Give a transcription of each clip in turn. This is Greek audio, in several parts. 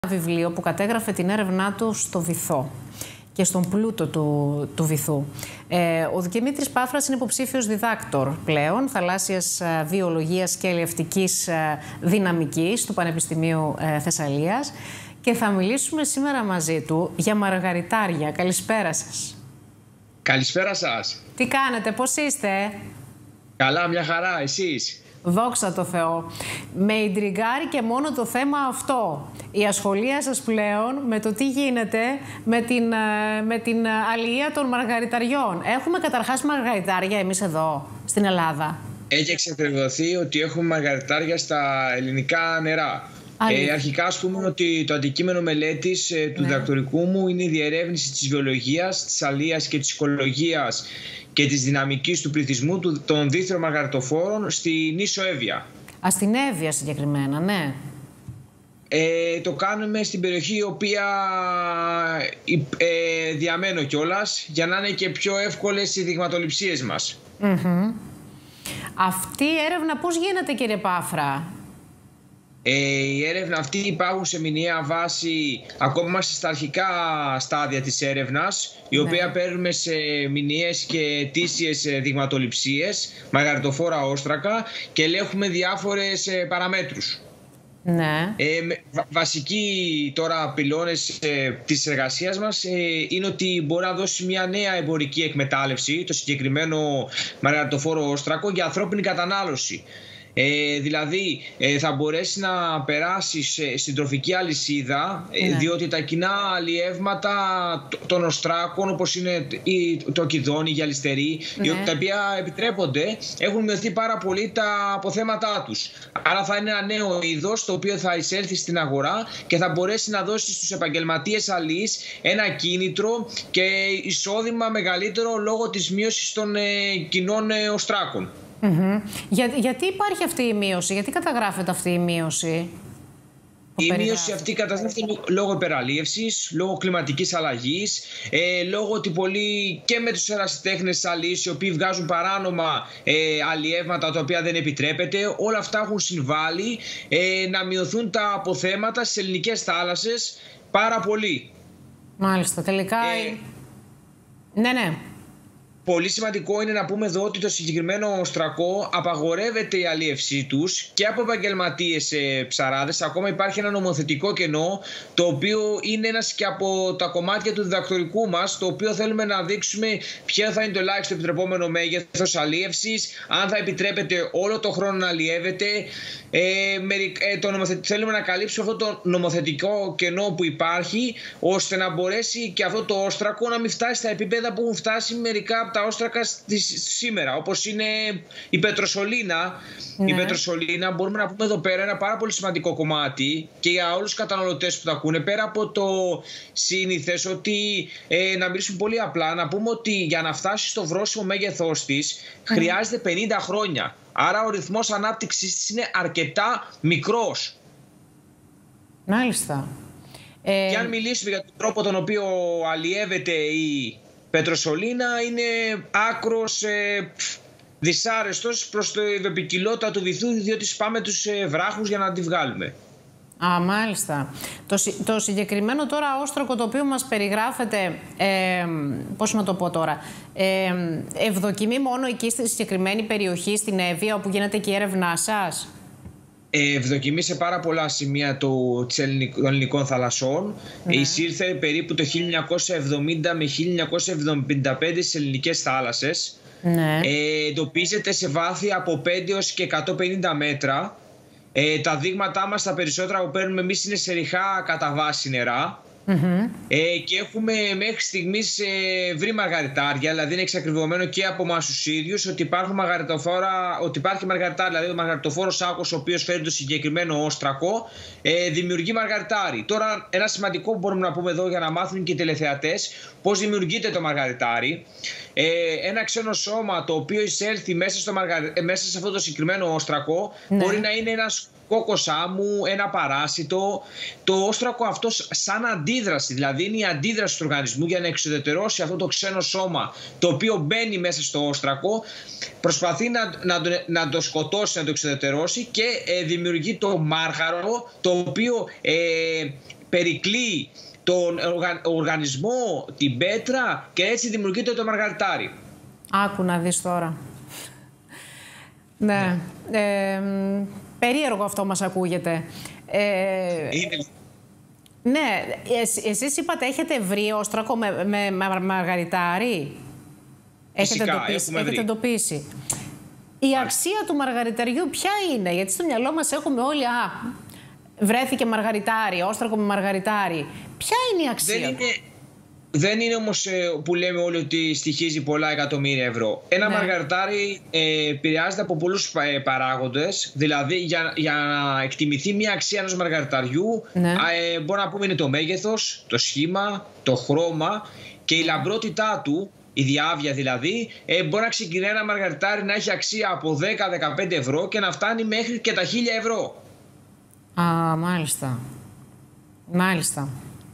Βιβλίο που κατέγραφε την έρευνά του στο βυθό και στον πλούτο του βυθού. Ο Δημήτρης Πάφρας είναι υποψήφιος διδάκτορ πλέον θαλάσσιας βιολογίας και αλλιευτικής δυναμικής του Πανεπιστημίου Θεσσαλίας και θα μιλήσουμε σήμερα μαζί του για μαργαριτάρια. Καλησπέρα σας. Καλησπέρα σας. Τι κάνετε, πώς είστε? Καλά, μια χαρά, εσείς? Δόξα τω Θεώ. Με ιντριγκάρει και μόνο το θέμα αυτό. Η ασχολία σας πλέον με το τι γίνεται με την αλληλεία των μαργαριταριών. Έχουμε καταρχάς μαργαριτάρια εμείς εδώ, στην Ελλάδα? Έχει εξακριβωθεί ότι έχουμε μαργαριτάρια στα ελληνικά νερά. Αρχικά ας πούμε ότι το αντικείμενο μελέτης του διδακτορικού μου είναι η διερεύνηση της βιολογίας, της αλληλείας και της οικολογίας και της δυναμικής του πληθυσμού των δίθυρων μαργαριτοφόρων στη νήσο Εύβοια. Στην Εύβοια συγκεκριμένα, ναι. Το κάνουμε στην περιοχή η οποία διαμένω κιόλας, για να είναι και πιο εύκολες οι δειγματοληψίες μας. Αυτή η έρευνα πώς γίνεται, κύριε Πάφρα? Η έρευνα αυτή υπάρχουν σε μηνιαία βάση, ακόμα είμαστε στα αρχικά στάδια της έρευνας, η οποία παίρνουμε σε μηνιαίες και ετήσιες δειγματοληψίες, μαργαριτοφόρα όστρακα, και ελέγχουμε διάφορες παραμέτρους. Ναι. Βασικοί τώρα πυλώνες της εργασίας μας είναι ότι μπορεί να δώσει μια νέα εμπορική εκμετάλλευση το συγκεκριμένο μαργαριτοφόρο όστρακο για ανθρώπινη κατανάλωση. Δηλαδή θα μπορέσει να περάσει στην τροφική αλυσίδα, διότι τα κοινά αλλιεύματα των οστράκων, όπως είναι το κιδόνι, η γυαλιστερή, τα οποία επιτρέπονται, έχουν μειωθεί πάρα πολύ τα αποθέματά τους. Άρα θα είναι ένα νέο είδος το οποίο θα εισέλθει στην αγορά και θα μπορέσει να δώσει στους επαγγελματίες αλλιείς ένα κίνητρο και εισόδημα μεγαλύτερο λόγω της μείωσης των κοινών οστράκων. Γιατί υπάρχει αυτή η μείωση, γιατί καταγράφεται αυτή η μείωση? Η μείωση αυτή καταγράφεται λόγω υπεραλίευσης, λόγω κλιματικής αλλαγής, λόγω ότι πολλοί και με τους ερασιτέχνες αλλιείς οι οποίοι βγάζουν παράνομα αλλιεύματα τα οποία δεν επιτρέπεται, όλα αυτά έχουν συμβάλει να μειωθούν τα αποθέματα στις ελληνικές θάλασσες πάρα πολύ. Μάλιστα, τελικά... Ναι. Πολύ σημαντικό είναι να πούμε εδώ ότι το συγκεκριμένο οστρακό απαγορεύεται η αλίευσή τους και από επαγγελματίες ψαράδες. Ακόμα υπάρχει ένα νομοθετικό κενό, το οποίο είναι ένας και από τα κομμάτια του διδακτορικού μας, το οποίο θέλουμε να δείξουμε ποιο θα είναι το ελάχιστο επιτρεπόμενο μέγεθος αλίευσης, αν θα επιτρέπεται όλο το χρόνο να αλιεύεται. Θέλουμε να καλύψουμε αυτό το νομοθετικό κενό που υπάρχει, ώστε να μπορέσει και αυτό το όστρακο να μην φτάσει στα επίπεδα που έχουν φτάσει μερικά από τα όστρακα σήμερα, όπως είναι η πετροσολίνα. Η πετροσολίνα, μπορούμε να πούμε εδώ πέρα, ένα πάρα πολύ σημαντικό κομμάτι και για όλους τους καταναλωτές που τα ακούνε, πέρα από το σύνηθες ότι να μιλήσουμε πολύ απλά, να πούμε ότι για να φτάσει στο βρώσιμο μέγεθός της χρειάζεται 50 χρόνια. Άρα ο ρυθμός ανάπτυξης της είναι αρκετά μικρός. Μάλιστα. Και αν μιλήσουμε για τον τρόπο τον οποίο αλλιεύεται η πετροσολίνα, είναι άκρος δυσάρεστος προς την ευεπικιλότητα του βυθού, διότι σπάμε τους βράχους για να τη βγάλουμε. Μάλιστα. Το συγκεκριμένο τώρα όστρακο το οποίο μας περιγράφεται, πώς να το πω τώρα, ευδοκιμεί μόνο εκεί στη συγκεκριμένη περιοχή, στην Εύβοια, όπου γίνεται και η έρευνά σας? Ευδοκιμεί σε πάρα πολλά σημεία των ελληνικών θαλασσών. Εισήλθε περίπου το 1970 με 1975 στις ελληνικές θάλασσες. Εντοπίζεται σε βάθη από 5 έως και 150 μέτρα. Τα δείγματά μας, τα περισσότερα που παίρνουμε εμείς, είναι σε ριχά κατά βάση νερά. Και έχουμε μέχρι στιγμής βρει μαργαριτάρια, δηλαδή είναι εξακριβωμένο και από εμάς τους ίδιους ότι υπάρχει μαργαριτάρι, δηλαδή ο μαργαριτοφόρος άκος, ο οποίος φέρει το συγκεκριμένο όστρακο, δημιουργεί μαργαριτάρι. Τώρα, ένα σημαντικό που μπορούμε να πούμε εδώ για να μάθουν και οι τηλεθεατές πώς δημιουργείται το μαργαριτάρι. Ένα ξένο σώμα το οποίο εισέλθει μέσα σε αυτό το συγκεκριμένο όστρακο μπορεί να είναι ένας κόκκος άμμου, ένα παράσιτο. Το όστρακο αυτό σαν αντίδραση, δηλαδή είναι η αντίδραση του οργανισμού για να εξουδετερώσει αυτό το ξένο σώμα το οποίο μπαίνει μέσα στο όστρακο, προσπαθεί να το σκοτώσει, να το εξουδετερώσει και δημιουργεί το μάργαρο, το οποίο περικλεί τον οργανισμό, την πέτρα και έτσι δημιουργείται το μαργαριτάρι. Άκου να δεις τώρα. Ναι. Περίεργο αυτό μας ακούγεται. Είναι... Ναι, εσείς είπατε έχετε βρει όστρακο με μαργαριτάρι. Έχετε εντοπίσει. Η αξία του μαργαριταριού ποια είναι? Γιατί στο μυαλό μας έχουμε όλοι, βρέθηκε μαργαριτάρι, όστρακο με μαργαριτάρι. Ποια είναι η αξία? Δεν είναι όμως που λέμε όλοι ότι στοιχίζει πολλά εκατομμύρια ευρώ. Ένα μαργαριτάρι επηρεάζεται από πολλούς παράγοντες. Δηλαδή για να εκτιμηθεί μια αξία ενός μαργαριταριού, μπορούμε να πούμε είναι το μέγεθος, το σχήμα, το χρώμα και η λαμπρότητά του, η διάβια δηλαδή. Μπορεί να ξεκινάει ένα μαργαριτάρι να έχει αξία από 10-15 ευρώ και να φτάνει μέχρι και τα 1.000 ευρώ. Μάλιστα. Μάλιστα.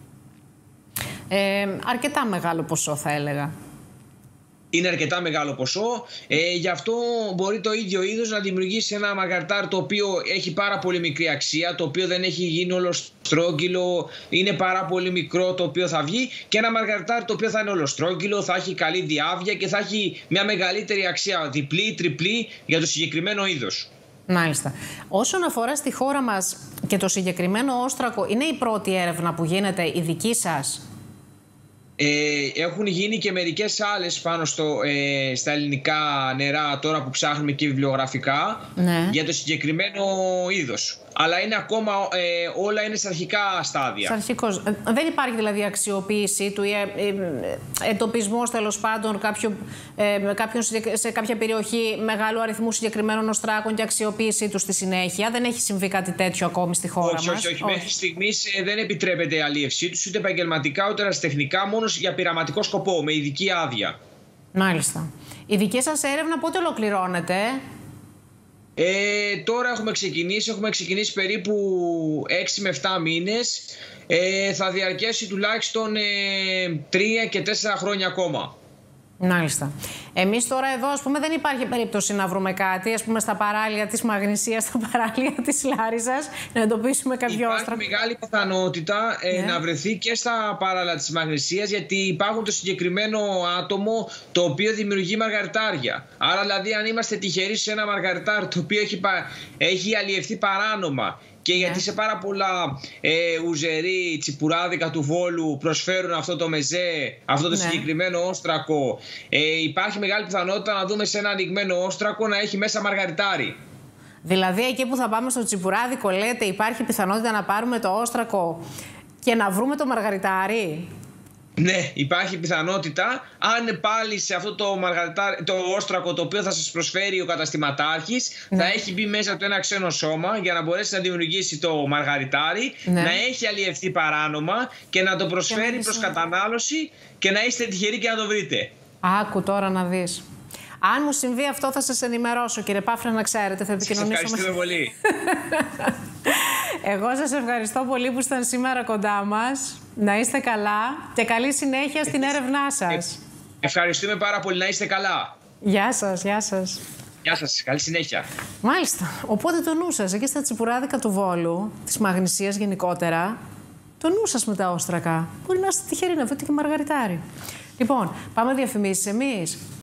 Αρκετά μεγάλο ποσό θα έλεγα. Είναι αρκετά μεγάλο ποσό, γι' αυτό μπορεί το ίδιο είδος να δημιουργήσει ένα μαργαριτάρι το οποίο έχει πάρα πολύ μικρή αξία, το οποίο δεν έχει γίνει όλο στρόγγυλο, είναι πάρα πολύ μικρό το οποίο θα βγει, και ένα μαργαριτάρι το οποίο θα είναι όλο στρόγγυλο, θα έχει καλή διάβια και θα έχει μια μεγαλύτερη αξία, διπλή, τριπλή για το συγκεκριμένο είδος. Μάλιστα. Όσον αφορά στη χώρα μας και το συγκεκριμένο όστρακο, είναι η πρώτη έρευνα που γίνεται η δική σας? Έχουν γίνει και μερικές άλλες πάνω στα ελληνικά νερά τώρα που ψάχνουμε και βιβλιογραφικά για το συγκεκριμένο είδος. Αλλά είναι ακόμα, όλα είναι σε αρχικά στάδια. Αρχικός. Δεν υπάρχει δηλαδή αξιοποίηση του ή εντοπισμός τέλος πάντων κάποιον σε κάποια περιοχή μεγάλου αριθμού συγκεκριμένων οστράκων και αξιοποίησή του στη συνέχεια? Δεν έχει συμβεί κάτι τέτοιο ακόμη στη χώρα μας? Όχι. Μέχρι στιγμής δεν επιτρέπεται η αλίευσή τους ούτε επαγγελματικά ούτε ερασιτεχνικά, μόνο για πειραματικό σκοπό, με ειδική άδεια. Μάλιστα. Η δική σας έρευνα πότε ολοκληρώνεται? Τώρα έχουμε ξεκινήσει περίπου 6 με 7 μήνες. Θα διαρκέσει τουλάχιστον 3 και 4 χρόνια ακόμα. Μάλιστα. Εμείς τώρα εδώ, ας πούμε, δεν υπάρχει περίπτωση να βρούμε κάτι, ας πούμε, στα παράλια της Μαγνησίας, στα παράλια της Λάρισσας, να εντοπίσουμε κάποιο όστρακο? Υπάρχει μεγάλη πιθανότητα να βρεθεί και στα παράλια της Μαγνησίας, γιατί υπάρχουν το συγκεκριμένο άτομο το οποίο δημιουργεί μαργαριτάρια. Άρα, δηλαδή, αν είμαστε τυχεροί σε ένα μαργαριτάρι το οποίο έχει αλλιευθεί παράνομα, και γιατί σε πάρα πολλά ουζερί, τσιπουράδικα του Βόλου προσφέρουν αυτό το μεζέ, αυτό το συγκεκριμένο όστρακο, υπάρχει μεγάλη πιθανότητα να δούμε σε ένα ανοιγμένο όστρακο να έχει μέσα μαργαριτάρι. Δηλαδή εκεί που θα πάμε στο τσιπουράδικο, λέτε, υπάρχει πιθανότητα να πάρουμε το όστρακο και να βρούμε το μαργαριτάρι? Ναι, υπάρχει πιθανότητα. Αν πάλι σε αυτό το όστρακο το οποίο θα σας προσφέρει ο καταστηματάρχης θα έχει μπει μέσα του ένα ξένο σώμα για να μπορέσει να δημιουργήσει το μαργαριτάρι, να έχει αλλιευθεί παράνομα και να το προσφέρει προς κατανάλωση και να είστε τυχεροί και να το βρείτε. Άκου τώρα να δεις. Αν μου συμβεί αυτό θα σας ενημερώσω, κύριε Πάφρα, να ξέρετε. Θα επικοινωνήσω. Σας ευχαριστούμε πολύ. Εγώ σας ευχαριστώ πολύ που ήσταν σήμερα κοντά μας. Να είστε καλά και καλή συνέχεια στην έρευνά σας. Ευχαριστούμε πάρα πολύ. Να είστε καλά. Γεια σας, γεια σας. Γεια σας. Καλή συνέχεια. Μάλιστα. Οπότε το νου σας, εκεί στα τσιπουράδικα του Βόλου, της Μαγνησίας γενικότερα, το νου σας με τα όστρακα. Μπορεί να είστε τυχεροί να βρείτε και μαργαριτάρι. Λοιπόν, πάμε διαφημίσεις εμείς.